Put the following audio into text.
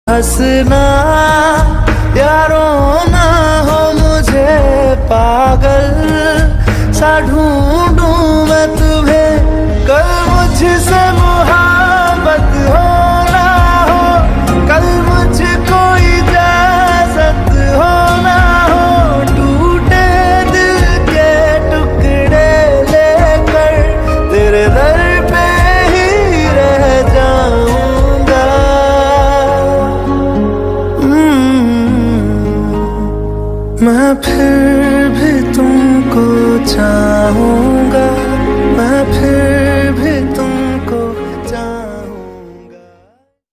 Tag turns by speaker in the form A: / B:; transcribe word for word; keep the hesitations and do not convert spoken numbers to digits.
A: हंसना यारों ना हो मुझे पागल सा ढूंढूं मैं तुम्हें, कल मुझसे मोहब्बत हो ना हो, कल मुझको इजाजत हो ना हो, टूटे दिल के टुकड़े लेकर तेरे दर पे ही रह जाऊंगा। मैं फिर भी तुमको चाहूंगा, मैं फिर